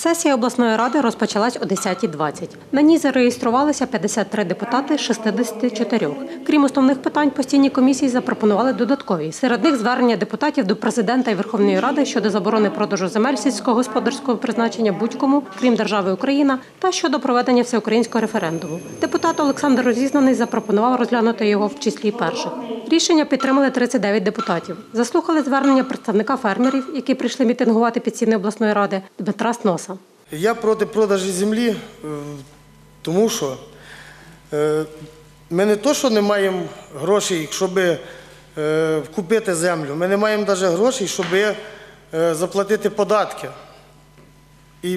Сесія обласної ради розпочалась о 10:20. На ній зареєструвалися 53 депутати з 64. Крім основних питань, постійні комісії запропонували додаткові. Серед них звернення депутатів до президента і Верховної Ради щодо заборони продажу земель сільськогосподарського призначення будь-кому, крім держави Україна, та щодо проведення всеукраїнського референдуму. Депутат Олександр Розізнаний запропонував розглянути його в числі перших. Рішення підтримали 39 депутатів. Заслухали звернення представника фермерів, які прийшли мітингувати під стіни обласної ради, Дмитра Сноса. Я проти продажу землі, тому що ми не то, що не маємо грошей, щоб купити землю, ми не маємо навіть грошей, щоб заплатити податки. І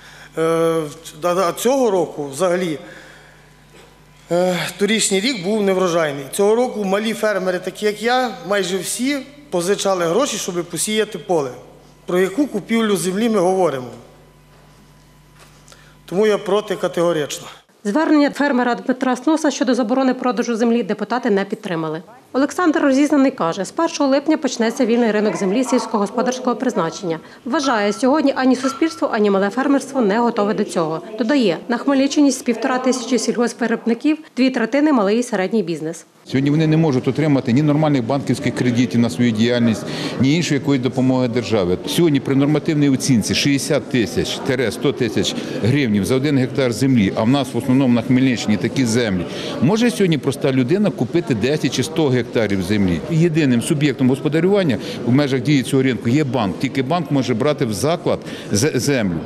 цього року взагалі торішній рік був неврожайний. Цього року малі фермери, такі як я, майже всі позичали гроші, щоб посіяти поле. Про яку купівлю землі ми говоримо? Тому я проти категорично. Звернення фермера Дмитра Сноса щодо заборони продажу землі депутати не підтримали. Олександр Розізнаний каже, з 1 липня почнеться вільний ринок землі сільськогосподарського призначення. Вважає, сьогодні ані суспільство, ані мале фермерство не готове до цього. Додає, на Хмельниччині з 1500 сільгоспвиробників 2/3 – малий і середній бізнес. Сьогодні вони не можуть отримати ні нормальних банківських кредитів на свою діяльність, ні іншої якоїсь допомоги держави. Сьогодні при нормативній оцінці 60 тисяч – 100 тисяч гривень за 1 гектар землі, а в нас в основному на Хмельниччині такі землі, може сьогодні проста людина купити 10 чи 100 гектарів землі. Єдиним суб'єктом господарювання в межах дії цього ринку є банк. Тільки банк може брати в заклад землю,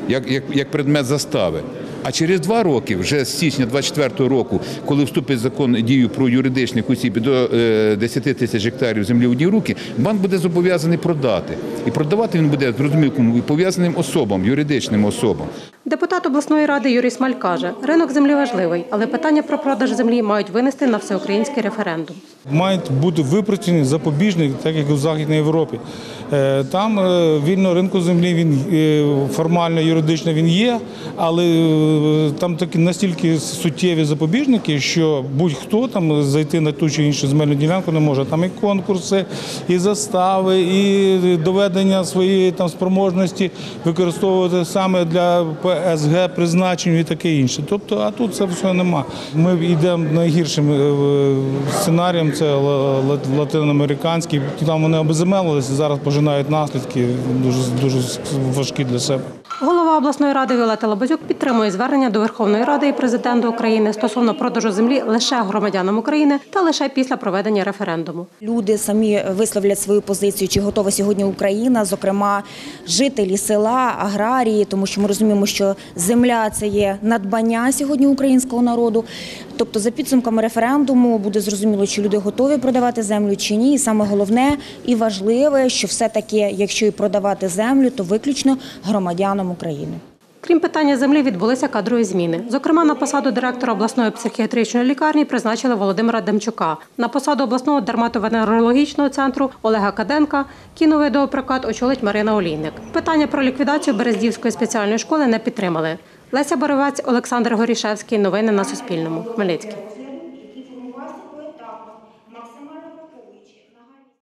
як предмет застави. А через 2 роки, вже з січня 2024 року, коли вступить закон дію про юридичних осіб до 10 тисяч гектарів землі в одні руки, банк буде зобов'язаний продати. І продавати він буде, зрозуміло, кому, пов'язаним особам, юридичним особам. Депутат обласної ради Юрій Смаль каже, ринок землі важливий, але питання про продаж землі мають винести на всеукраїнський референдум. Мають бути випрацьовані запобіжники, так як у Західній Європі. Там вільного ринку землі, він формально, юридично він є, але там такі настільки суттєві запобіжники, що будь-хто там зайти на ту чи іншу земельну ділянку не може. Там і конкурси, і застави, і доведення своєї там спроможності використовувати саме для ПСГ призначень і таке інше. Тобто, а тут це все нема. Ми йдемо найгіршим сценарієм, це латиноамериканський. Там вони обезземелилися, зараз пожинають наслідки дуже важкі для себе. Голова обласної ради Віолетта Лабазюк підтримує звернення до Верховної Ради і президента України стосовно продажу землі лише громадянам України та лише після проведення референдуму. Люди самі висловлять свою позицію, чи готова сьогодні Україна, зокрема жителі села, аграрії, тому що ми розуміємо, що земля – це є надбання сьогодні українського народу. Тобто за підсумками референдуму буде зрозуміло, чи люди готові продавати землю чи ні. І саме головне і важливе, що все-таки, якщо і продавати землю, то виключно громадянам України. Крім питання землі, відбулися кадрові зміни. Зокрема, на посаду директора обласної психіатричної лікарні призначили Володимира Демчука. На посаду обласного дерматовенерологічного центру Олега Каденка кіновидеопрокат очолить Марина Олійник. Питання про ліквідацію Берездівської спеціальної школи не підтримали. Леся Боровець, Олександр Горішевський. Новини на Суспільному. Хмельницький.